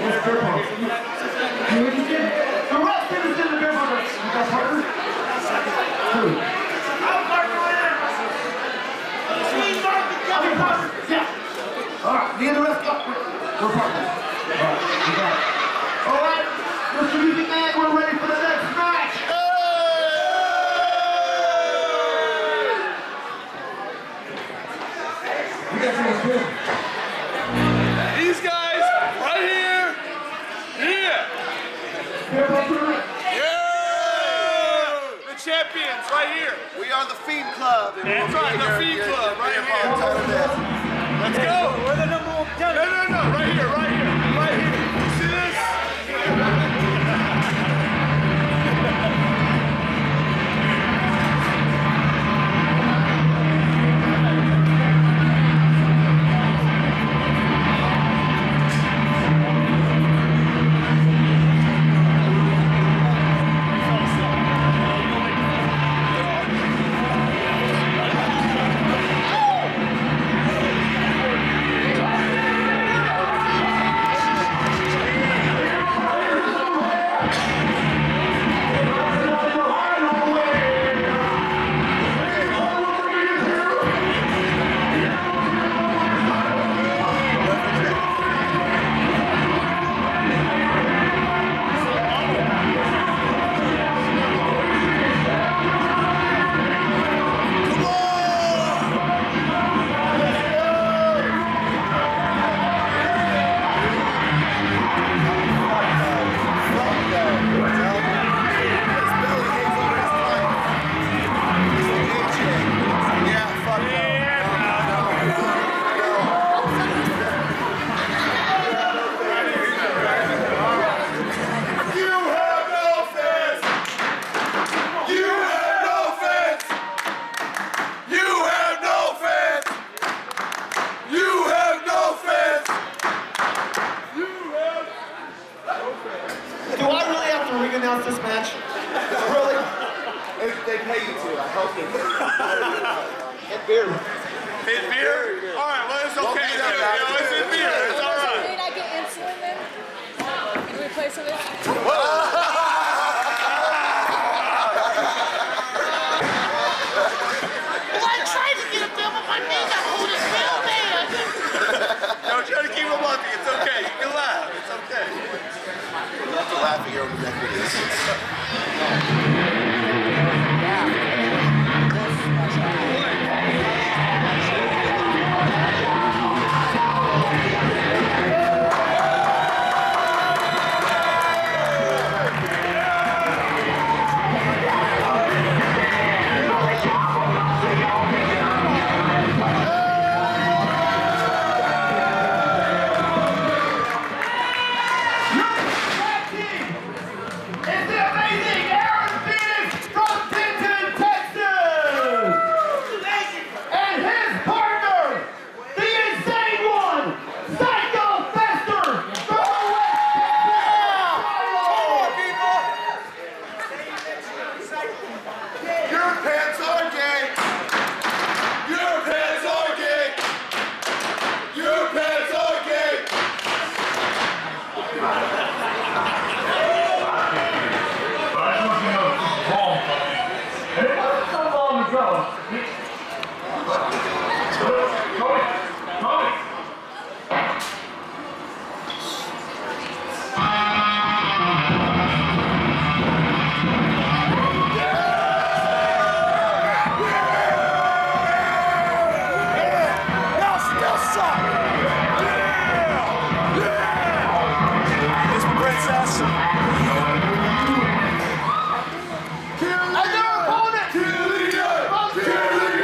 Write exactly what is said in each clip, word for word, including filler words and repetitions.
These guys right here. Yeah. Yeah. The champions right here. We are the Fiend Club. That's right, the Fiend Club right here. Let's go. We're the number one. No, no, no. Right here, right here, right here. You see this? This match? Really? They, they pay you to. I hope they do. Hit beer. Hit beer? All right, well, it's okay. It's, you know, it's in beer. It's all right. Did I get insulin then? In replace of it? Well, I tried to get him down, but my knee got hold of real bad. Don't try to keep him laughing. It's okay. You can laugh. It's okay. You have to laugh at your own iniquities. Kill the opponent! Kill the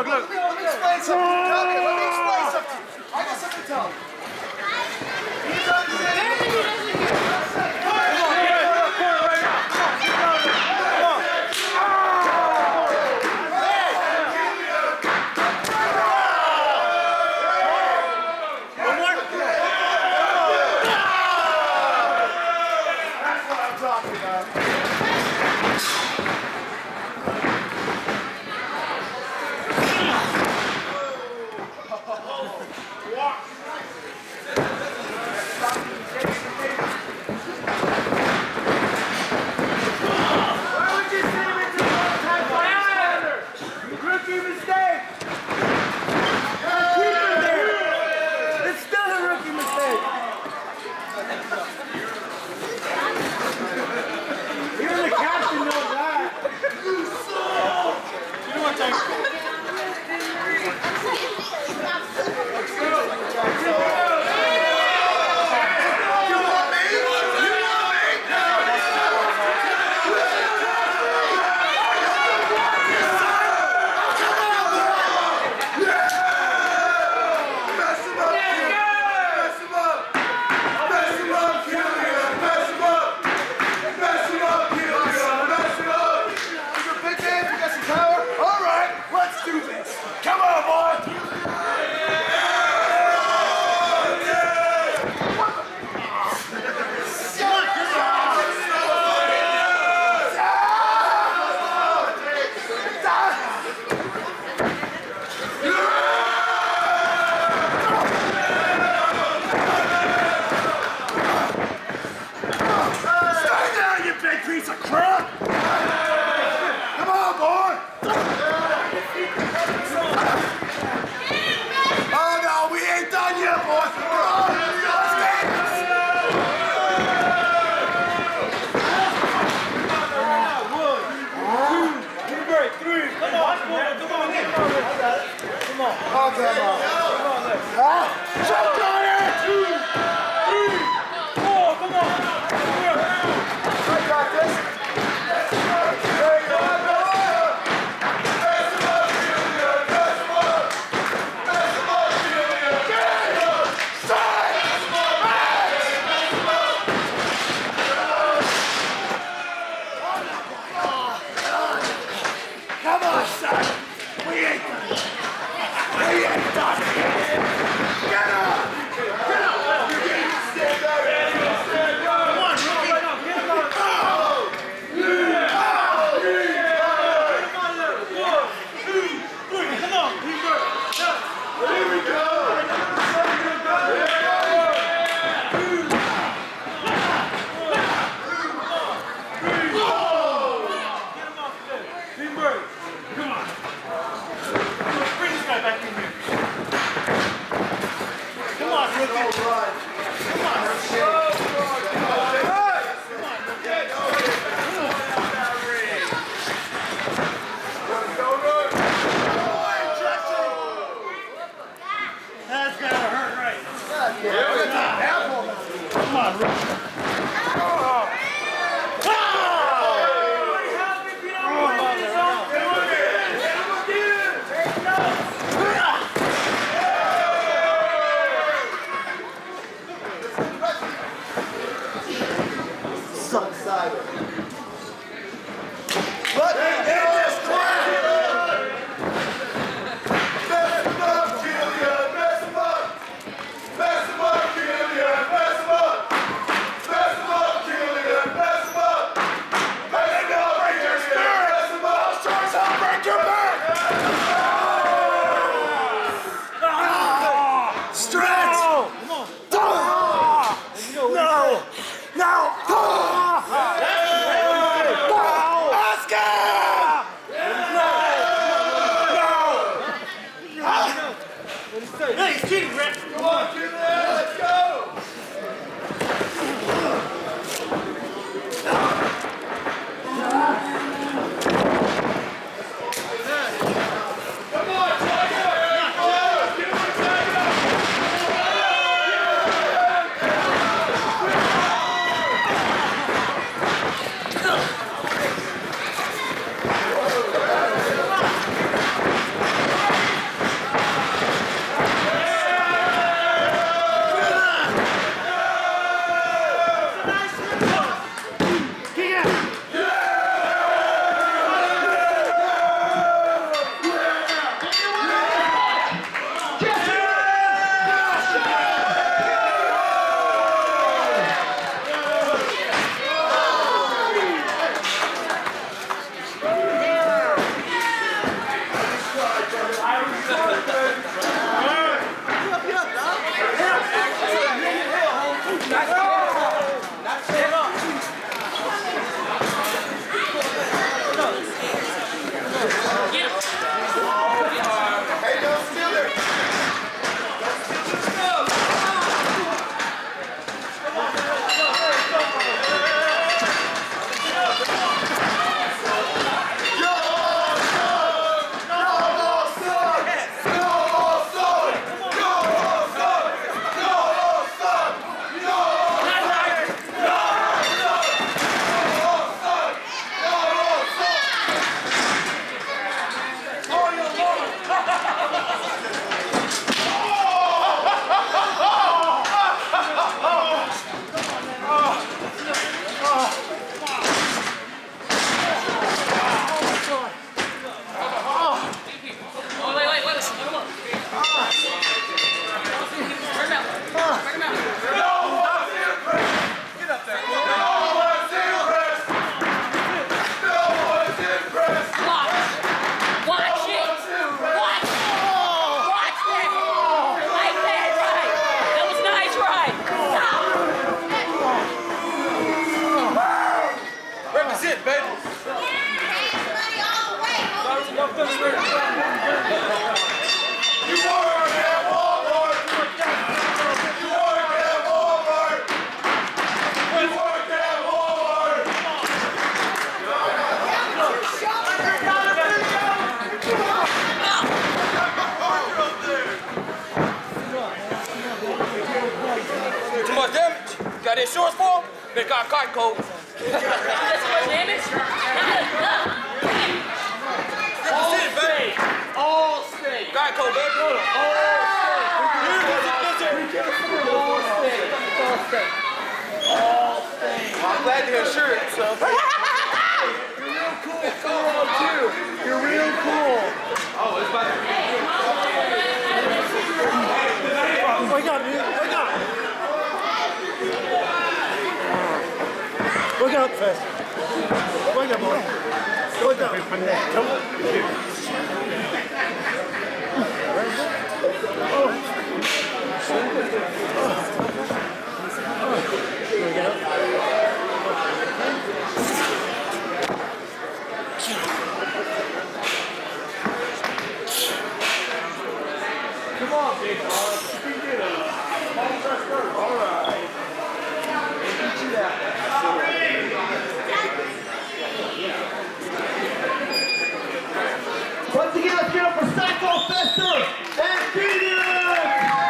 look, look. Let me, let me explain something. Tell me, let me explain something. I got something to tell you. He's on the No! No! Hey, don't steal it. Too much damage. Got insurance for him? They got cotton coat. Too much damage? All state. All state. Cotton coat, baby. All state. All state. I'm glad to hear sure. So. You're real cool. Colorado too. You're real cool. Oh, it's about to be. Wake up, dude. Wake up. Wake up, fast. Wake up, boy. Wake up. Come on. Come on, big boy. All right. Beat you that. Once again, let's get up for Psycho Fester and Phoenix!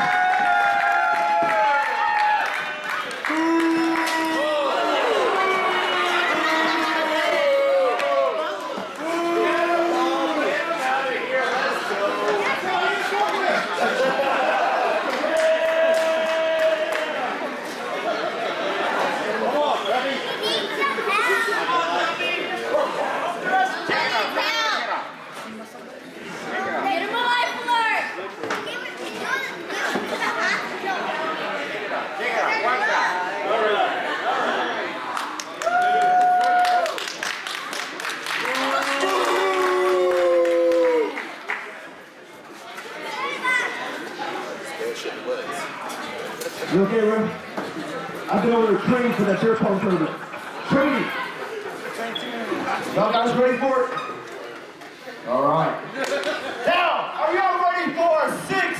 You okay, bro? I've been over to train for that beer pong tournament. Training! Y'all guys ready for it? All right. Now, are y'all ready for six